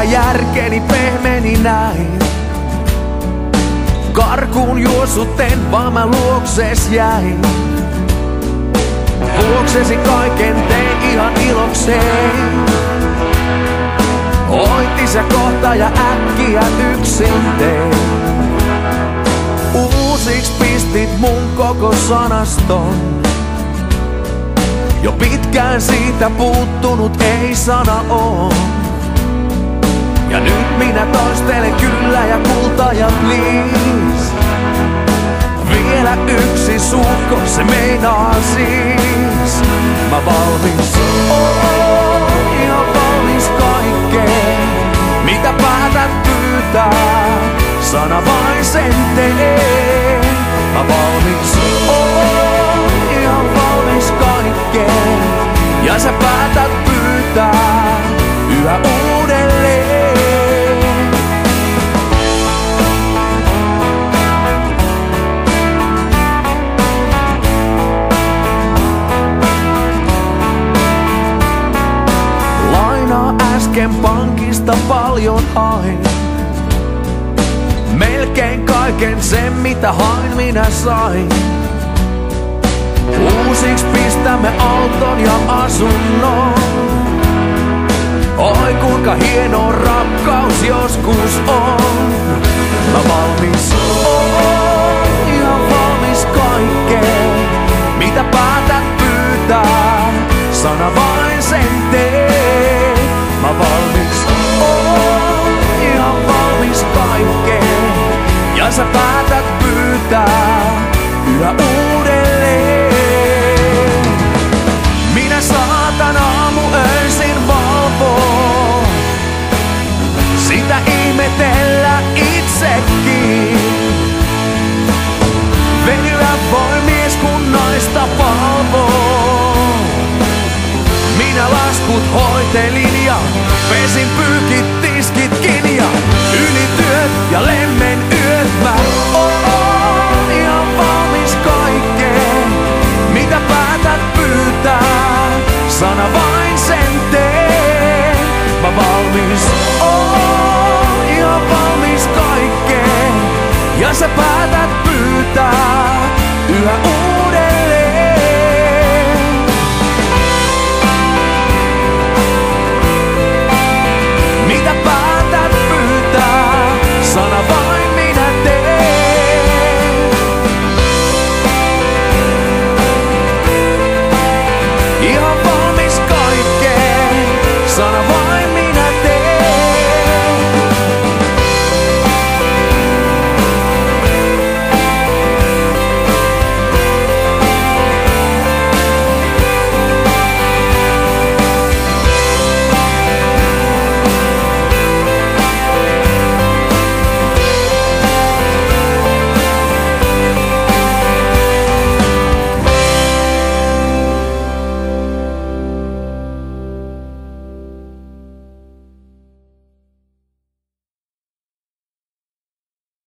järkeni pehmeni näin. Karkuun juossuten vaan mä luokses jäin. Luoksesi kaiken tein ihan ilokseen. Oitti sä kohta ja äkkiä yksin tein. Uusiksi pistit mun koko sanaston. Jo pitkään siitä puuttunut ei sana oo. Ja nyt minä toistelen kyllä ja kulta ja please. Vielä yksi suhko, se meinaa siis. Mä valmis, ihan valmis kaikkeen. Mitä päätät pyytää, sana vain sen tee. Mä valmis, ihan valmis kaikkeen. Ja sä päätät pyytää yhä uudelleen. Äsken pankista paljon hain. Melkein kaiken sen mitä hain minä sain. Uusiksi pistämme auton ja asunnon. Oi kuinka hieno rakkaus joskus on. Mä valmis, ihan valmis kaikkeen. Mitä päätät pyytää, sana vain sen tee. Mä valmis, ihan valmis kaikkeen. Ja sä päätät pyytää yhä uudelleen. Minä saatan aamuöisin valvoo. Sitä ihmetellä itsekin. Venyä voi mies kun naista palvoo. Minä laskut hoitelin ja pesin pyykit